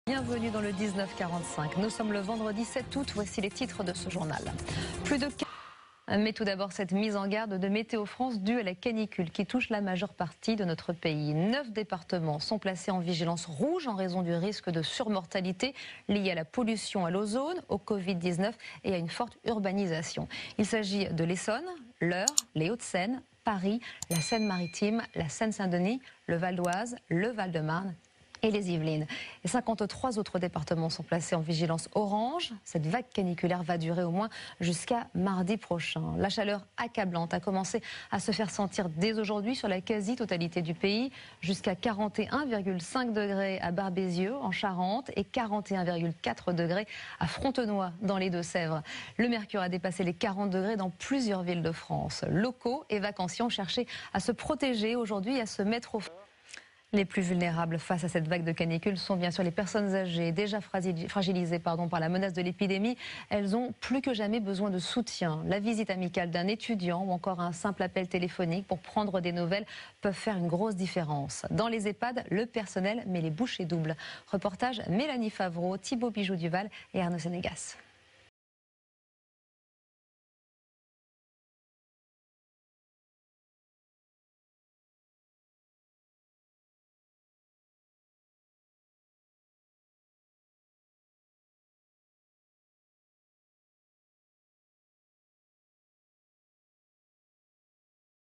Bienvenue dans le 1945. Nous sommes le vendredi 7 août. Voici les titres de ce journal. Mais tout d'abord, cette mise en garde de Météo France due à la canicule qui touche la majeure partie de notre pays. 9 départements sont placés en vigilance rouge en raison du risque de surmortalité lié à la pollution à l'ozone, au Covid-19 et à une forte urbanisation. Il s'agit de l'Essonne, l'Eure, les Hauts-de-Seine, Paris, la Seine-Maritime, la Seine-Saint-Denis, le Val d'Oise, le Val-de-Marne et les Yvelines. Et 53 autres départements sont placés en vigilance orange. Cette vague caniculaire va durer au moins jusqu'à mardi prochain. La chaleur accablante a commencé à se faire sentir dès aujourd'hui sur la quasi-totalité du pays, jusqu'à 41,5 degrés à Barbezieux en Charente et 41,4 degrés à Frontenoy dans les Deux-Sèvres. Le mercure a dépassé les 40 degrés dans plusieurs villes de France. Locaux et vacanciers ont cherché à se protéger aujourd'hui et à se mettre au frais. Les plus vulnérables face à cette vague de canicule sont bien sûr les personnes âgées, déjà fragilisées par la menace de l'épidémie. Elles ont plus que jamais besoin de soutien. La visite amicale d'un étudiant ou encore un simple appel téléphonique pour prendre des nouvelles peuvent faire une grosse différence. Dans les EHPAD, le personnel met les bouchées doubles. Reportage Mélanie Favreau, Thibaut Bijoux-Duval et Arnaud Sénégas.